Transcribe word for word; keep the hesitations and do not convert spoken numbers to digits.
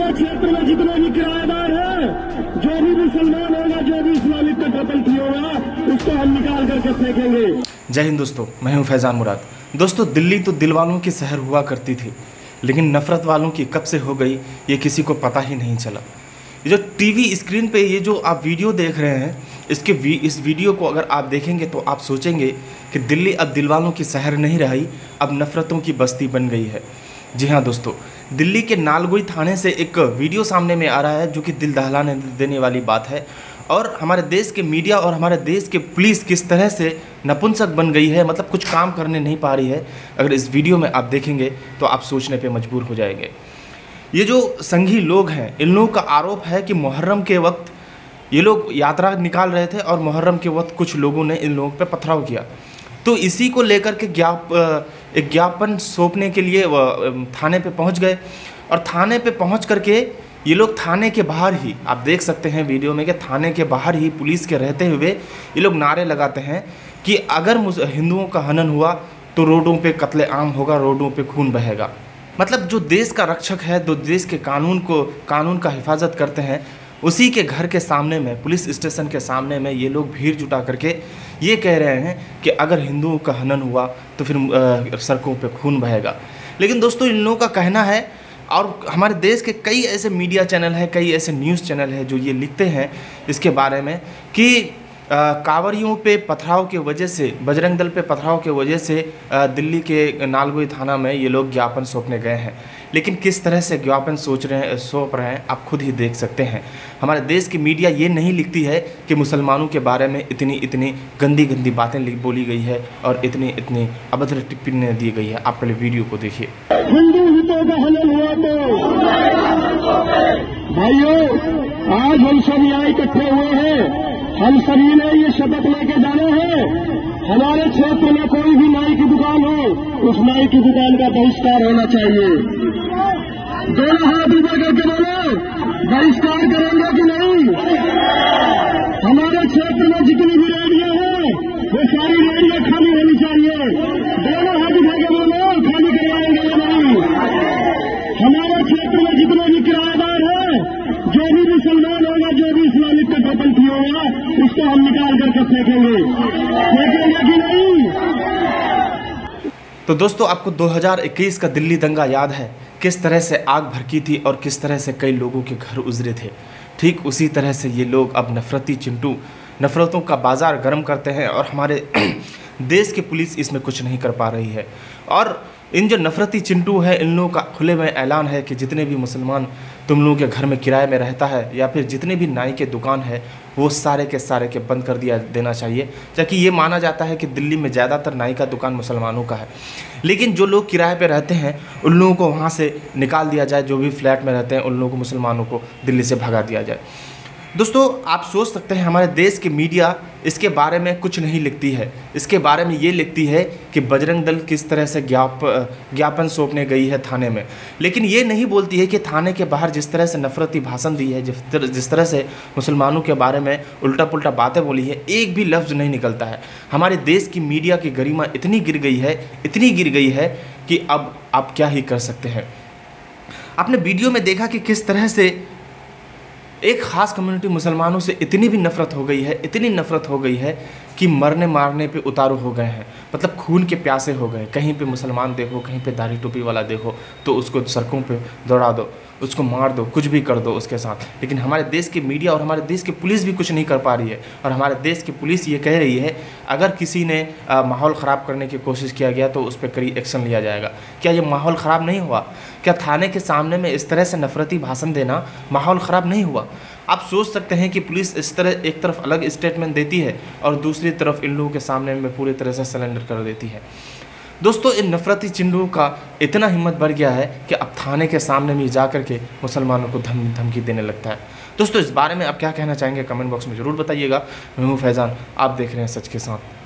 हमारे क्षेत्र में जितने भी किराएदार हैं, जो भी मुसलमान होगा, जो भी इस्लामिक का कत्ल किया होगा, उसको हम निकाल करके फेंकेंगे। जय हिंद दोस्तों, मैं हूं फैजान मुराद। दोस्तों, दिल्ली तो दिल वालों की शहर हुआ करती थी, लेकिन नफ़रत वालों की कब से हो गई ये किसी को पता ही नहीं चला। ये जो टीवी स्क्रीन पे ये जो आप वीडियो देख रहे हैं, इसके वी, इस वीडियो को अगर आप देखेंगे तो आप सोचेंगे कि दिल्ली अब दिल वालों की शहर नहीं रही, अब नफ़रतों की बस्ती बन गई है। जी हाँ दोस्तों, दिल्ली के नालगोई थाने से एक वीडियो सामने में आ रहा है जो कि दिल दहलाने देने वाली बात है। और हमारे देश के मीडिया और हमारे देश के पुलिस किस तरह से नपुंसक बन गई है, मतलब कुछ काम करने नहीं पा रही है। अगर इस वीडियो में आप देखेंगे तो आप सोचने पे मजबूर हो जाएंगे। ये जो संघी लोग हैं, इन लोगों का आरोप है कि मुहर्रम के वक्त ये लोग यात्रा निकाल रहे थे और मुहर्रम के वक्त कुछ लोगों ने इन लोगों पे पथराव किया। तो इसी को लेकर के ज्ञाप एक ज्ञापन सौंपने के लिए थाने पे पहुंच गए। और थाने पे पहुंच करके ये लोग थाने के बाहर ही, आप देख सकते हैं वीडियो में कि थाने के बाहर ही पुलिस के रहते हुए ये लोग नारे लगाते हैं कि अगर हिंदुओं का हनन हुआ तो रोडों पे कत्ले आम होगा, रोडों पे खून बहेगा। मतलब जो देश का रक्षक है, जो देश के कानून को कानून का हिफाजत करते हैं, उसी के घर के सामने में, पुलिस स्टेशन के सामने में ये लोग भीड़ जुटा करके ये कह रहे हैं कि अगर हिंदुओं का हनन हुआ तो फिर सड़कों पे खून बहेगा। लेकिन दोस्तों, इन लोगों का कहना है, और हमारे देश के कई ऐसे मीडिया चैनल हैं, कई ऐसे न्यूज़ चैनल हैं जो ये लिखते हैं इसके बारे में कि कांवरियों पे पथराव के वजह से, बजरंग दल पे पथराव के वजह से दिल्ली के नालगोई थाना में ये लोग ज्ञापन सौंपने गए हैं। लेकिन किस तरह से ज्ञापन सोच रहे हैं सौंप रहे हैं आप खुद ही देख सकते हैं। हमारे देश की मीडिया ये नहीं लिखती है कि मुसलमानों के बारे में इतनी इतनी गंदी गंदी बातें बोली गई है और इतनी इतनी अभद्र टिप्पणियाँ दी गई है। आप पहले वीडियो को देखिए। हिंदू हितों का हनन हुआ तो भाइयों, आज हम सब यहाँ इकट्ठे हुए हैं, हम सभी ने ये शपथ लेके जाना है, हमारे क्षेत्र में कोई भी नाई की दुकान हो, उस नाई की दुकान का बहिष्कार होना चाहिए। दोनों हाथ ऊपर करके बोलो, बहिष्कार करेंगे कि नहीं? हमारे क्षेत्र में जितनी भी रेडियो है वो सारी रेडियो खाली होनी चाहिए। दोनों हाथ उठा के बोलो, खाली करवाएंगे या नहीं? हमारे क्षेत्र में जितने भी किराएदार हैं, जो भी मुसलमान होगा, जो भी इस्लामिक का कत्ल किया होगा, उसको हम निकाल करके फेंकेंगे। फेंकेंगे कि नहीं? तो दोस्तों, आपको दो हज़ार इक्कीस का दिल्ली दंगा याद है, किस तरह से आग भड़की थी और किस तरह से कई लोगों के घर उजरे थे। ठीक उसी तरह से ये लोग अब नफरती चिंटू नफरतों का बाजार गर्म करते हैं और हमारे देश की पुलिस इसमें कुछ नहीं कर पा रही है। और इन जो नफरती चिंटू है, इन लोगों का खुले में ऐलान है कि जितने भी मुसलमान तुम लोगों के घर में किराए में रहता है या फिर जितने भी नाई के दुकान है, वो सारे के सारे के बंद कर दिया देना चाहिए। जबकि ये माना जाता है कि दिल्ली में ज़्यादातर नाई का दुकान मुसलमानों का है, लेकिन जो लोग किराए पे रहते हैं उन लोगों को वहाँ से निकाल दिया जाए। जो भी फ्लैट में रहते हैं उन लोगों को, मुसलमानों को दिल्ली से भगा दिया जाए। दोस्तों, आप सोच सकते हैं हमारे देश की मीडिया इसके बारे में कुछ नहीं लिखती है। इसके बारे में ये लिखती है कि बजरंग दल किस तरह से ज्ञाप ज्ञापन सौंपने गई है थाने में, लेकिन ये नहीं बोलती है कि थाने के बाहर जिस तरह से नफरती भाषण दी है, जिस तरह जिस तरह से मुसलमानों के बारे में उल्टा पुल्टा बातें बोली है, एक भी लफ्ज़ नहीं निकलता है। हमारे देश की मीडिया की गरिमा इतनी गिर गई है, इतनी गिर गई है कि अब आप क्या ही कर सकते हैं। आपने वीडियो में देखा कि किस तरह से एक ख़ास कम्युनिटी मुसलमानों से इतनी भी नफ़रत हो गई है, इतनी नफ़रत हो गई है कि मरने मारने पे उतारू हो गए हैं। मतलब खून के प्यासे हो गए। कहीं पे मुसलमान देखो, कहीं पे दाढ़ी टोपी वाला देखो तो उसको सड़कों पे दौड़ा दो, उसको मार दो, कुछ भी कर दो उसके साथ। लेकिन हमारे देश की मीडिया और हमारे देश की पुलिस भी कुछ नहीं कर पा रही है। और हमारे देश की पुलिस ये कह रही है अगर किसी ने माहौल ख़राब करने की कोशिश किया गया तो उस पर कड़ी एक्शन लिया जाएगा। क्या ये माहौल ख़राब नहीं हुआ? क्या थाने के सामने में इस तरह से नफरती भाषण देना माहौल ख़राब नहीं हुआ? आप सोच सकते हैं कि पुलिस इस तरह एक तरफ अलग स्टेटमेंट देती है और दूसरी तरफ इन लोगों के सामने में पूरी तरह से सरेंडर कर देती है। दोस्तों, इन नफरती चिंटू का इतना हिम्मत बढ़ गया है कि अब थाने के सामने में जा कर के मुसलमानों को धम धमकी देने लगता है। दोस्तों, इस बारे में आप क्या कहना चाहेंगे कमेंट बॉक्स में ज़रूर बताइएगा। मैं हूँ फैज़ान, आप देख रहे हैं सच के साथ।